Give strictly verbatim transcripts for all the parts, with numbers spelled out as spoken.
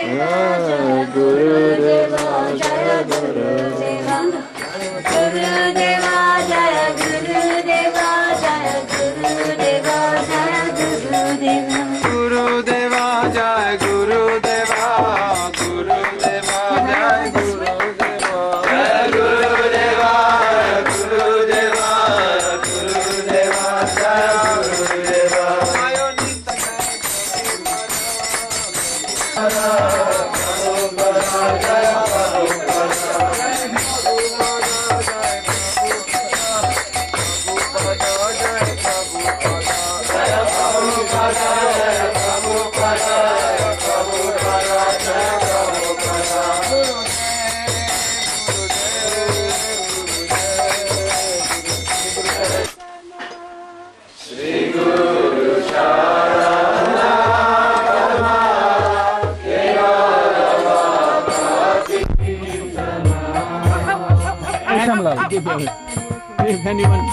गुरुदेवा जय गुरुदेवा गुरुदेवा जय गुरुदेवा जय गुरुदेवा जय गुरुदेवा गुरुदेवा जय गुरुदेवा गुरुदेवा जय गुरुदेवा जय गुरुदेवा गुरुदेवा गुरुदेवा जय गुरुदेवा If anyone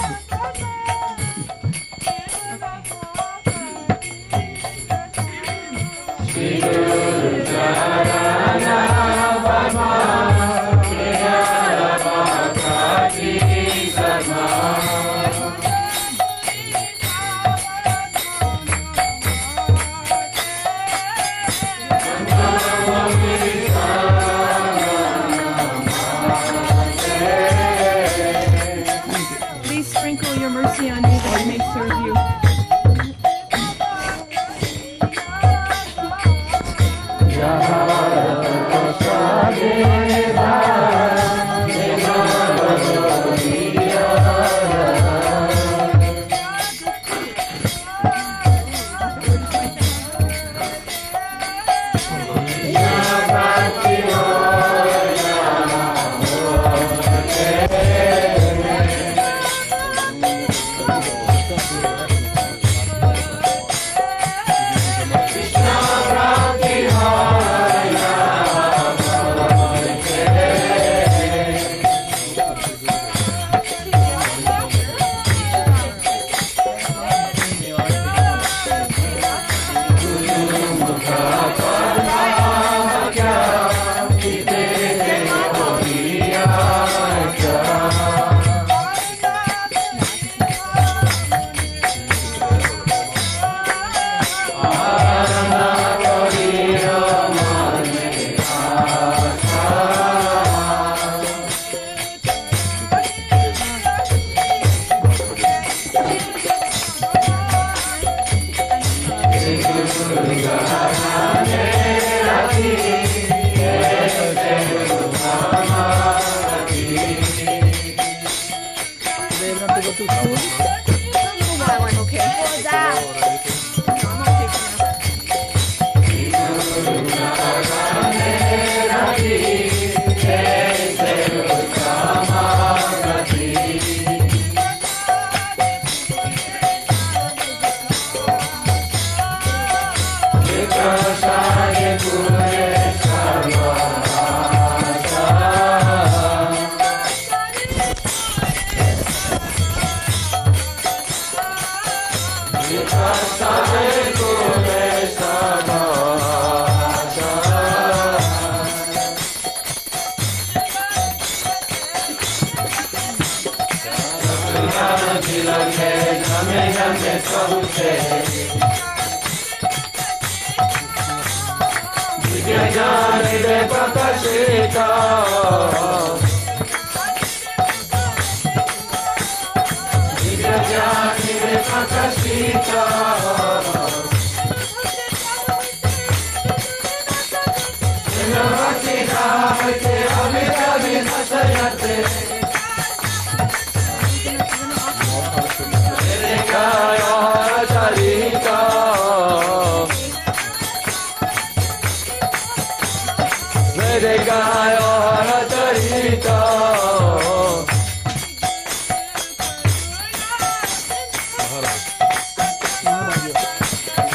sprinkle your mercy on me that I may serve you.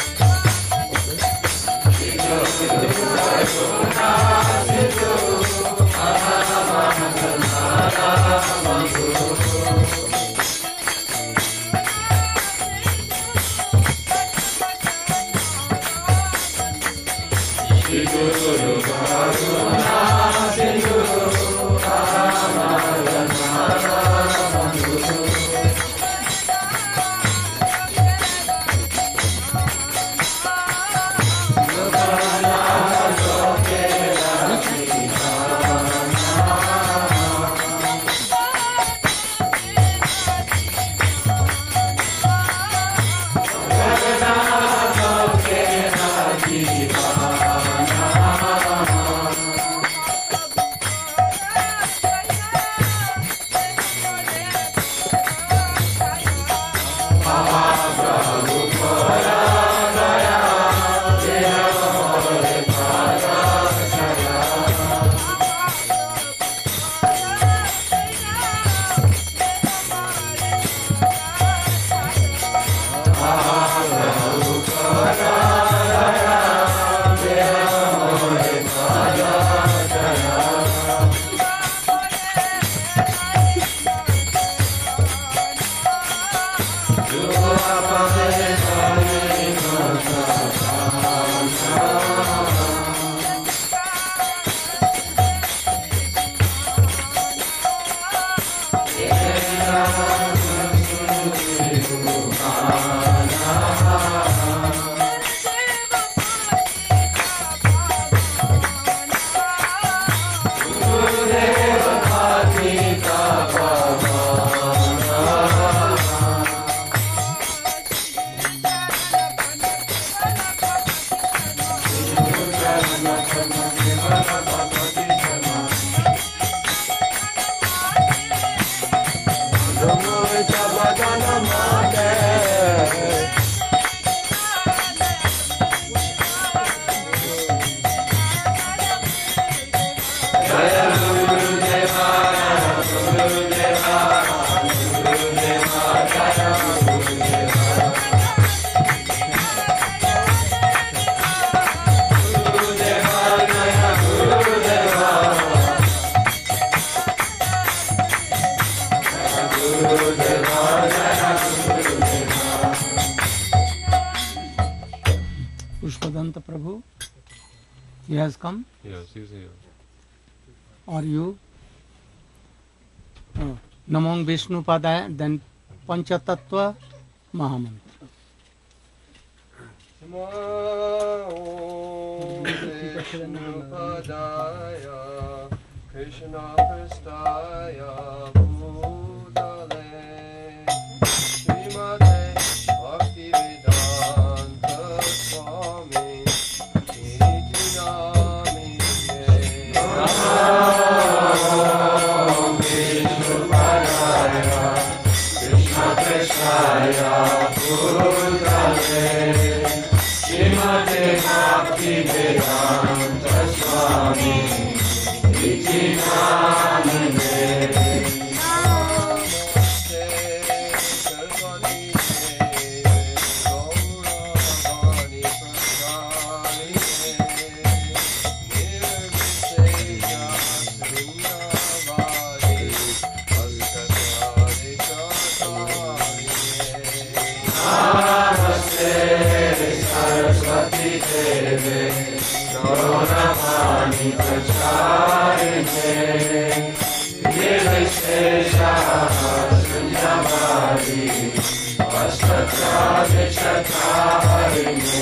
Thank you. Pushpadanta Prabhu, he has come. Yes, he's here. Or you? Oh. Namong Vishnu Padaya, then Panchatattva Mahamantra. Namo Vishnu Padaya, Krishna Prastaya Bhutale, Srimate Bhaktivedanta Swami Iti Namine. Namo Vishnu Padaya, Krishna Prastaya Bhutale, Srimate Bhaktivedanta Swami Iti Namine. Gauravani Pracharine, Nirvishesha Sunyavadi, Vastatradi Chatarine.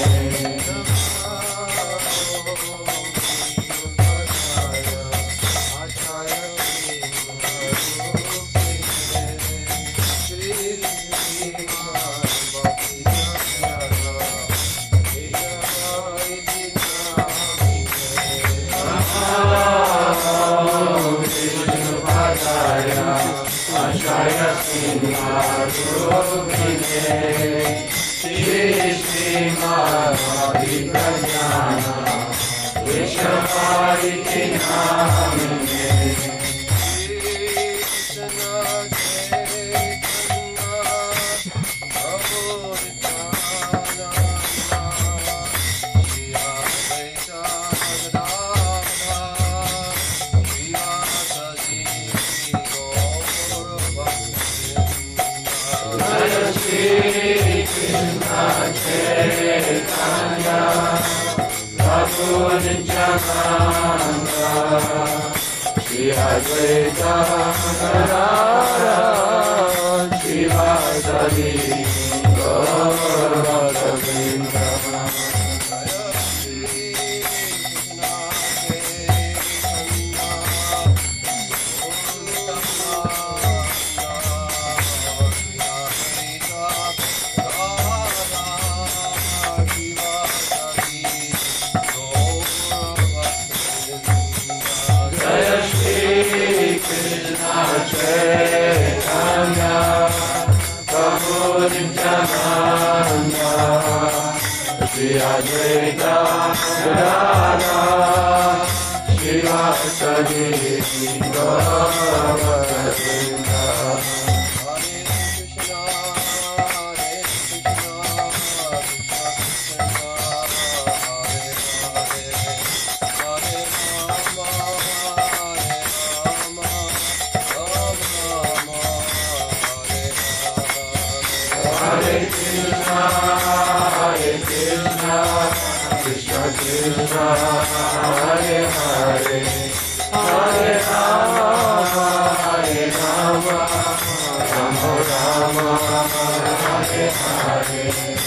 Hare Krishna, Hare Krishna, Krishna Krishna, Hare Hare, Hare Rama, Hare Rama, Rama Rama, Hare Hare.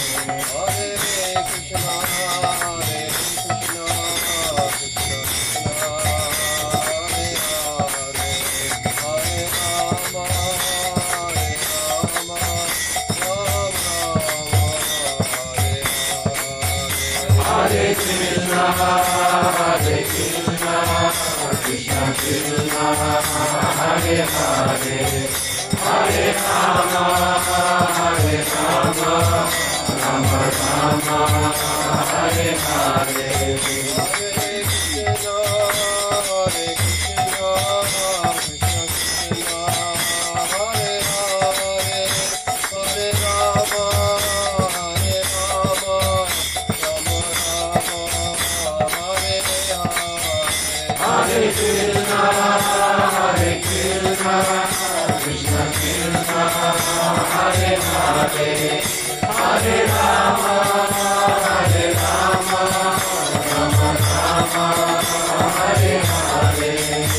Hare Krishna, Hare Krishna, Krishna Krishna, Hare Hare, Hare Rama, Hare Rama, Rama Rama, Hare Hare. Hare Krishna, Hare Krishna, Krishna Krishna, Hare Hare, Hare Rama, Hare Rama, Rama Rama, Hare Hare.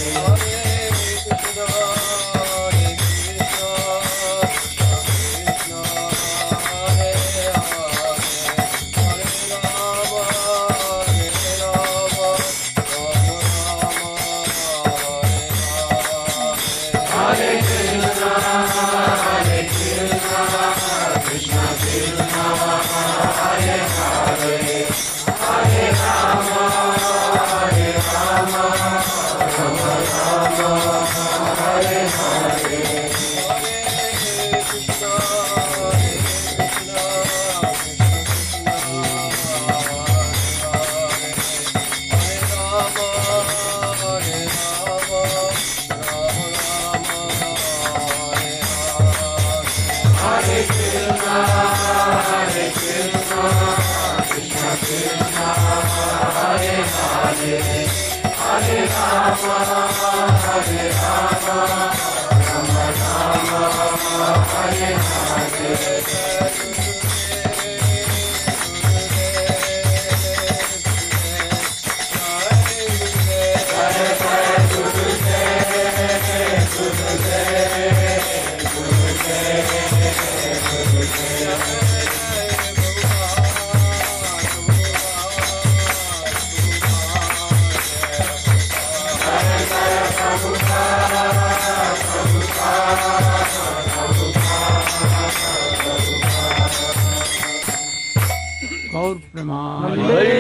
Hare Krishna, Hare Krishna, Krishna Krishna, Hare Hare, Hare Rama, Hare Rama, Rama Rama, Hare Hare. Hare Krishna, Hare Krishna, Krishna Krishna, Hare Hare, Hare Rama, Hare Rama, Rama Rama, Hare Hare. गौर प्रमाण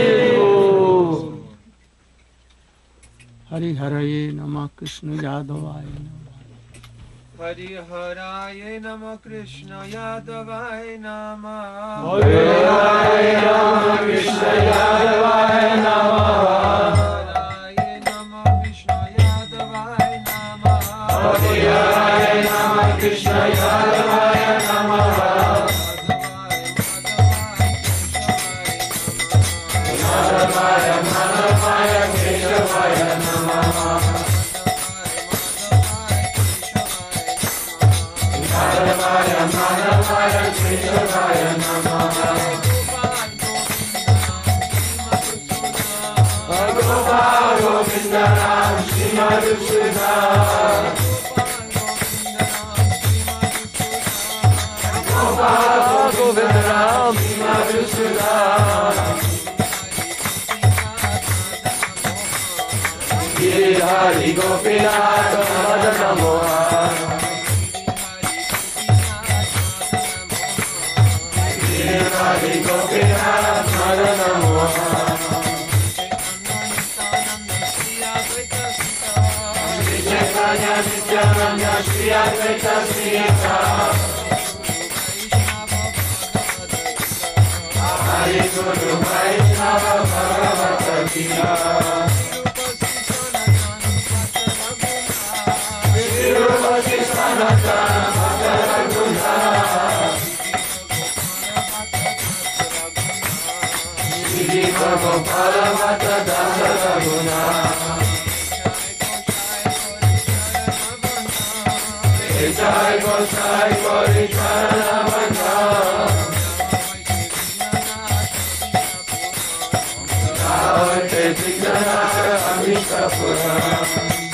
हरि हरये नमः कृष्ण यादवाय नमः हरि हराय नमः कृष्ण यादवाय नमः Hare Rama, Krishna Yadavaya Namaha. हराय नमः कृष्ण यादवाय नमः Hare Rama, Krishna Yadavaya Namaha. Yadavaya Madhavaya Keshavaya Namaha. Yadavaya Madhavaya Keshavaya Namaha. Gopal Govinda Ram Shri Madhusudan. Gopal Govinda Ram Shri Madhusudan. Giridhari Gopinath Madana Mohan. Giridhari Gopinath Madana Mohan. Chaitanya Nityananda Shri Advaita Sita. Hari Guru Vaishnava Bhagavata Gita. Tirupati Sanatana Bhakta Raghunatha. Shri Gopala Mata Dasa Raghunatha. Nitai গোসাই করি চরণ বন্ধন হইতে বিঘ্ননাশ অমিষ্ট পুরাণ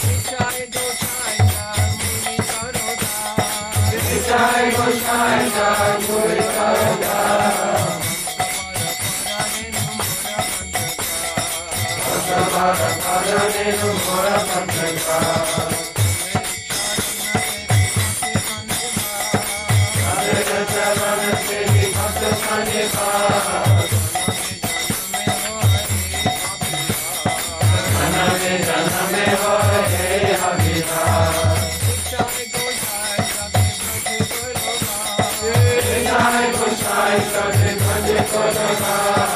নিতাই গোসাই চার মুড়ি করদা সবার কারণে মোর পঞ্চকা রাধে চরণ সেবি ভক্ত সন্নিপা জনমে জনমে হয় হে হরিরা নিতাই গোসাই সবে ভজে করদা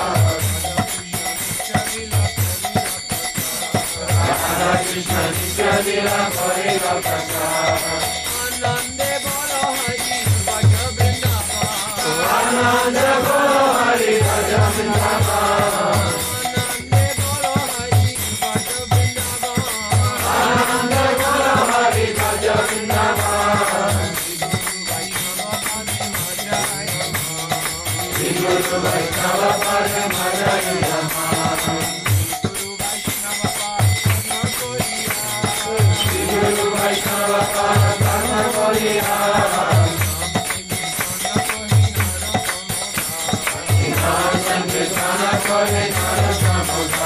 কৃষ্ণ নিত্য লীলা করে কথা আনন্দে বলো হরি ভজ বৃন্দাবন আনন্দে বলো হরি ভজ বৃন্দাবন আনন্দে বলো হরি ভজ বৃন্দাবন গুরু বৈষ্ণব পদ মজয় Rama Vaishnava Pada Karma Koriha Inam Sankirtana Kori Nara Samudha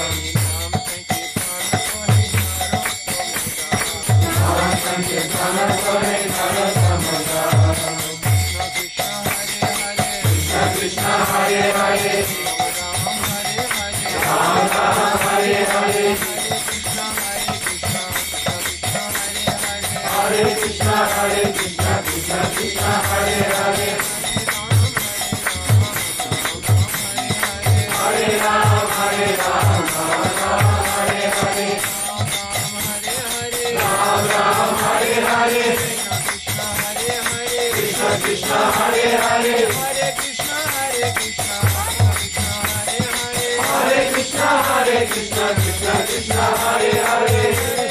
Inam Sankirtana Kori Nara Samudha Krishna Krishna Hare Hare Ram Ram Hare Hare Hare Krishna, Hare Krishna, Krishna Krishna, Hare Hare, Hare Ram, Hare Ram, Ram Ram, Hare Hare, Ram Ram, Hare Hare, Krishna Krishna, Hare Hare, Hare Krishna, Hare Krishna, Krishna Krishna, Hare Hare.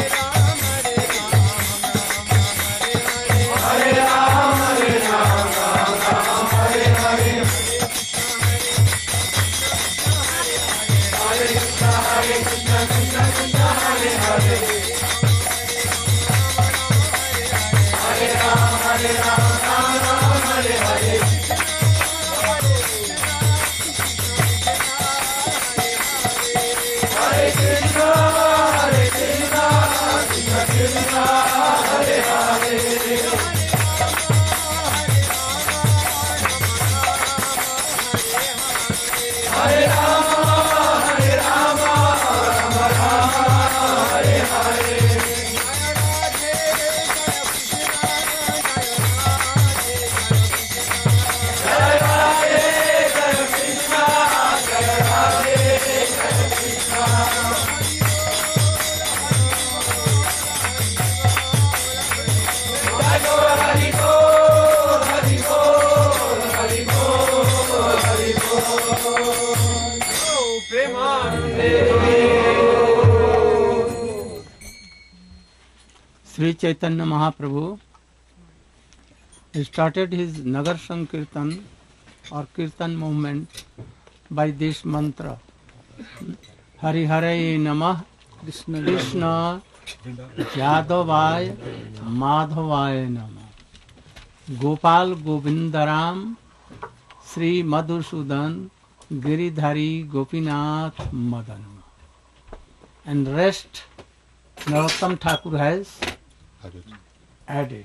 Sri Chaitanya Mahaprabhu started his Nagar Sankirtan or Kirtan movement by this mantra. Hari Hare Namah Krishna Krishna Yadavaya Madhavaya Namah Gopal Govindaram Sri Madhusudan Giridhari Gopinath Madan. And rest Narottam Thakur has added.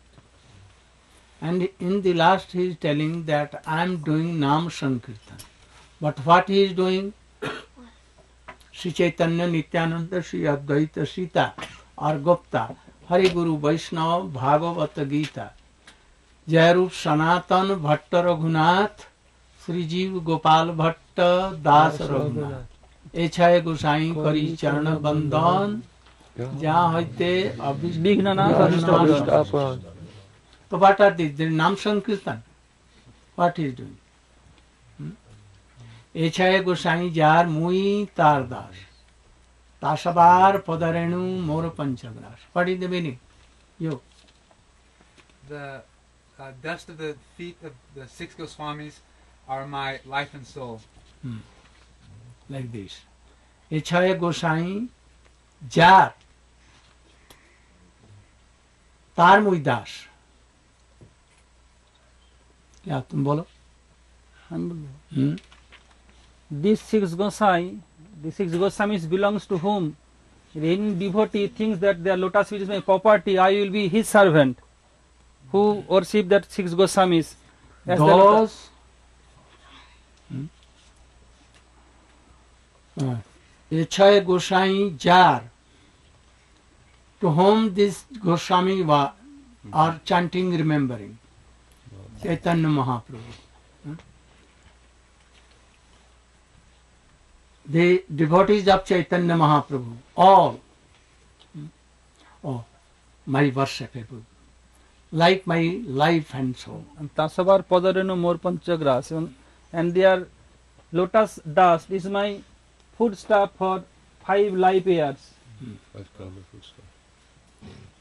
And in the last he is telling that I am doing Nam Sankirtan. But what he is doing? Sri Chaitanya Nityananda Sri Advaita Sita or Gupta Hari Guru Vaishnava Bhagavata Gita Jairup Sanatan Bhatta Raghunath Sri Jeev Gopal Bhatta Das Raghunath Echai Gosai Kari Charana Bandhan Jहाँ होते अभिष्ट तो what are these? There is Nam Sankirtan. What he is doing? Echaye Gosai jar mui tar das. Tasabar padarenu mor panchagras. What is the meaning? You. the uh, dust of the feet of the six Goswamis are my life and soul. Hmm. Like this. ये छह गोसाई jar तार मुई दास. क्या तुम बोलो? Hmm? These six Gosai, the six Goswamis belongs to whom? Any devotee thinks that their lotus feet is my property, I will be his servant. Who worship that six Goswamis? As the lotus- Those hmm? uh, ये छह गोसाई जार to whom this Goswami wa, are chanting, remembering Chaitanya Mahaprabhu. Hmm? The devotees of Chaitanya Mahaprabhu, all, hmm? oh, my worshipable, like my life and soul. and Tasavar Padareno Mor Panchagras, and- and their lotus dust is my foodstuff for five life years. Five kilometers.